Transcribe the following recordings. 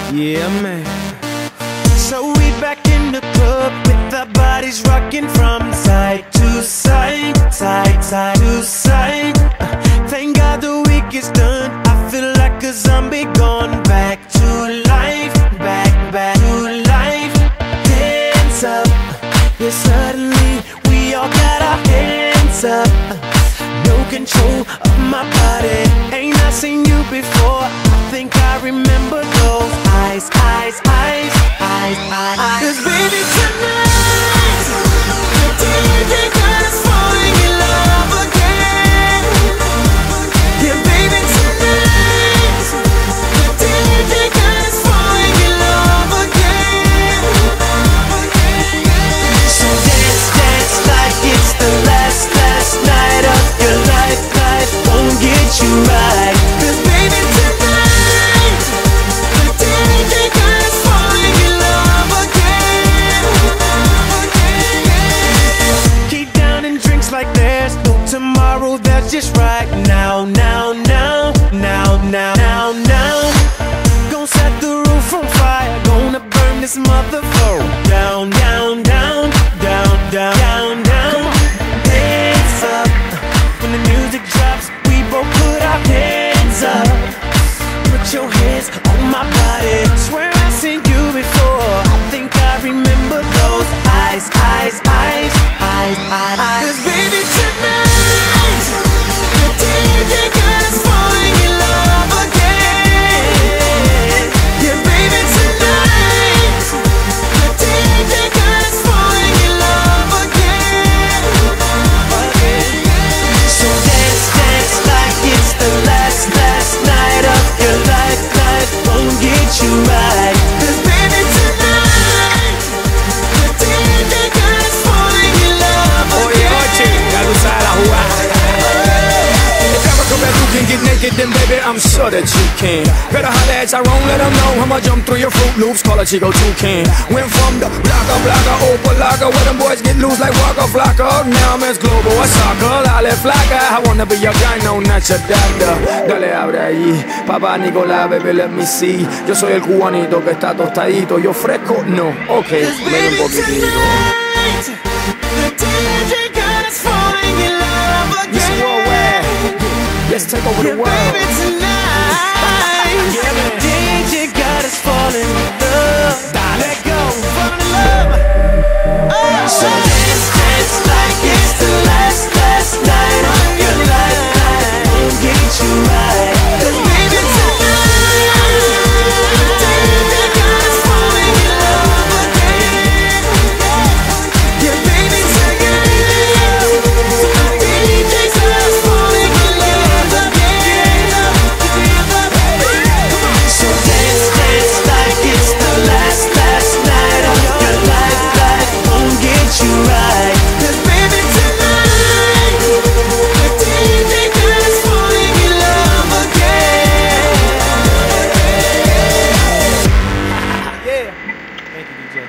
Yeah, man. So we back in the club with our bodies rocking from side to side, side to side. Thank God the week is done. I feel like a zombie gone back to life, back to life. Hands up, yeah, suddenly we all got our hands up. No control of my body. Ain't I seen you before? I think I remember those eyes. 'Cause baby tonight, the DJ got us falling in love again. Yeah, baby tonight, the DJ got us falling in love again. So dance, dance like it's the last night of your life. Life won't get you right. 'Cause baby tonight, the DJ got us falling in love again. Keep down and drinks like there's no tomorrow. That's just right now. Gonna set the roof on fire. Gonna burn this motherfucker down. Hands up. When the music drops, we both put our hands up. Put your hands on my body. Swear I've seen you before. I think I remember those eyes. 'Cause baby tonight, the DJ got us falling in love again. Yeah, baby tonight, the DJ got us falling in love again. So dance, dance like it's the last night of your life. Life won't get you right. 'Cause baby tonight, the DJ got us falling in love again. Oye, ya tú sabes la jugada. If ever come back, you can get naked, then baby, I'm sure that you can. Better holler at Tyrone, let him know I'ma jump through your Fruit Loops, call a Chico Toucan. Went from the blocka, Opalaga, where them boys get loose like Waka Flocka. Now I'm as global as soccer, dale flaca. I wanna be your guy, no, not your doctor. Dale, abre ahí, papá Nicolás, baby, let me see. Yo soy el cubanito que está tostadito. Yo fresco, no, ok, medio un poquitito. The DJ got us falling in love again. This worldwide, let's take over the world. Baby tonight, Yeah, man. the DJ got us falling in love. Let go, fall in love. So dance, dance like it's the last night of your life. Life won't get you right. 'Cause baby tonight, the DJ got us falling in love again. Yeah, baby tonight, the DJ got us falling in love again. So dance, dance like it's the last night of your life. Life won't get you right. 'Cause baby tonight, the DJ got us falling in love again. Yeah. Thank you, DJ.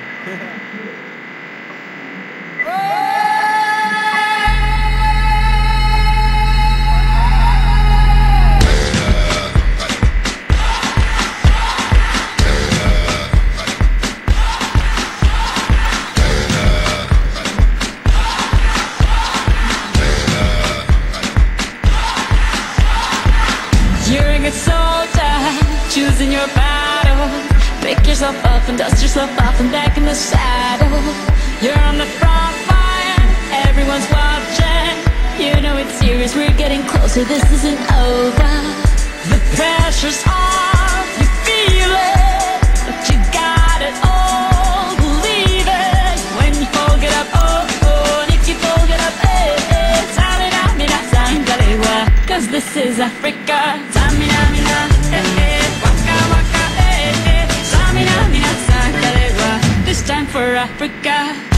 You're a good soldier, choosing your battle. Pick yourself up and dust yourself off and back in the saddle. You're on the front line, everyone's watching. You know it's serious, we're getting closer, this isn't over. The pressure's on, you feel it, but you got it all, believe it. When you fold it up, and if you fold it up, Samina, mina, sangalewa. 'Cause this is Africa. Samina, mina, waka, waka, Samina, mina, sangalewa. This time for Africa.